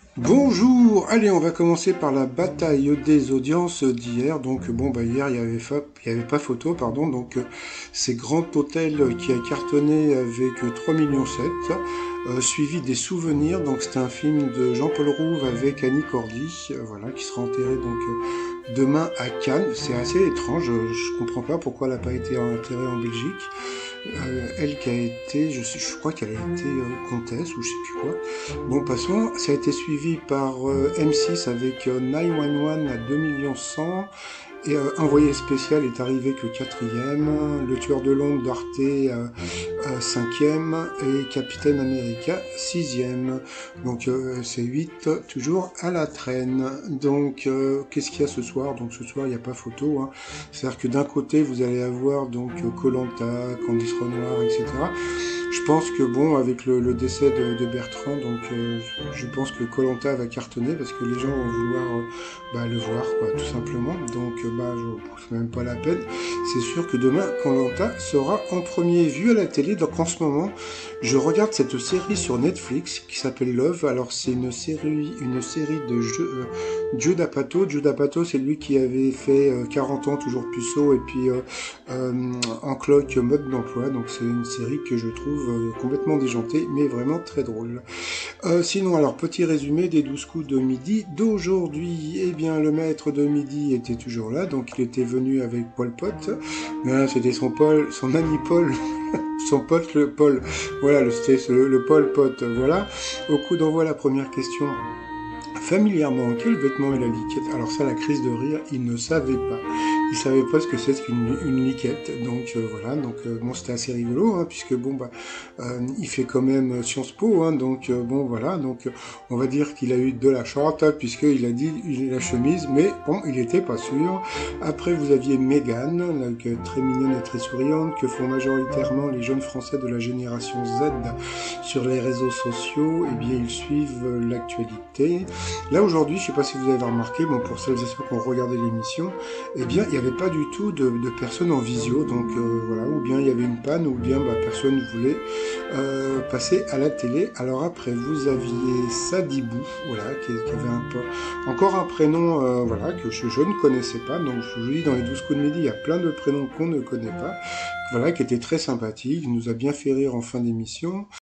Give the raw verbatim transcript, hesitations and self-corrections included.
Bonjour, allez, on va commencer par la bataille des audiences d'hier. Donc bon, bah hier il y avait, fa- il y avait pas photo, pardon. Donc euh, c'est Grand Hôtel qui a cartonné avec euh, trois virgule sept millions, euh, suivi des Souvenirs. Donc c'était un film de Jean-Paul Rouve avec Annie Cordy, euh, voilà, qui sera enterré donc euh, demain à Cannes. C'est assez étrange, je, je comprends pas pourquoi elle n'a pas été enterrée en Belgique. Euh, elle qui a été, je, sais, je crois qu'elle a été euh, comtesse ou je sais plus quoi. Bon, passons. Ça a été suivi par euh, M six avec euh, neuf un un à deux millions cent. Et euh, Envoyé spécial est arrivé que quatrième. Le tueur de Londres d'Arte euh, euh, cinquième. Et Capitaine America sixième. Donc euh, c'est huit toujours à la traîne. Donc euh, qu'est-ce qu'il y a ce soir? Donc ce soir il n'y a pas photo. Hein. C'est-à-dire que d'un côté vous allez avoir donc Koh Lanta, Candice Renoir, et cetera. Je pense que bon, avec le, le décès de, de Bertrand, donc euh, je pense que Koh Lanta va cartonner parce que les gens vont vouloir euh, bah, le voir, quoi, tout simplement. Donc, euh, bah, je pousse même pas la peine. C'est sûr que demain, Koh Lanta sera en premier vu à la télé. Donc, en ce moment, je regarde cette série sur Netflix qui s'appelle Love. Alors, c'est une série, une série de jeux. Euh, Joe D'Apato. Joe D'Apato, c'est lui qui avait fait euh, quarante ans, toujours puceau, et puis euh, euh, en cloque mode d'emploi. Donc, c'est une série que je trouve euh, complètement déjantée, mais vraiment très drôle. Euh, sinon, alors, petit résumé des douze coups de midi d'aujourd'hui. Eh bien, le maître de midi était toujours là, donc il était venu avec Paul Pot. Hein, c'était son Paul, son ami Paul, son pote le Paul. Voilà, le- c'était le, le Paul Pot. Voilà. Au coup d'envoi, la première question. Familièrement, quel vêtement est la liquette? Alors ça, la crise de rire, il ne savait pas. Il savait pas ce que c'est qu'une une liquette. Donc euh, voilà, donc euh, bon, c'était assez rigolo, hein, puisque bon bah, euh, il fait quand même Sciences Po, hein, donc euh, bon voilà, donc euh, on va dire qu'il a eu de la charte, hein, puisqu'il a dit il- la chemise, mais bon, il était pas sûr. Après, vous aviez Meghan, donc, euh, très mignonne et très souriante, que font majoritairement les jeunes Français de la génération Z sur les réseaux sociaux. Eh bien, ils suivent euh, l'actualité. Là aujourd'hui, je ne sais pas si vous avez remarqué, bon pour celles et ceux qui ont regardé l'émission, eh bien il n'y avait pas du tout de, de personnes en visio, donc euh, voilà, ou bien il y avait une panne, ou bien bah, personne ne voulait euh, passer à la télé. Alors après, vous aviez Sadibou, voilà, qui, qui avait un peu, encore un prénom, euh, voilà, que je, je ne connaissais pas. Donc je vous dis, dans les douze coups de midi, il y a plein de prénoms qu'on ne connaît pas, voilà, qui était très sympathique, il nous a bien fait rire en fin d'émission.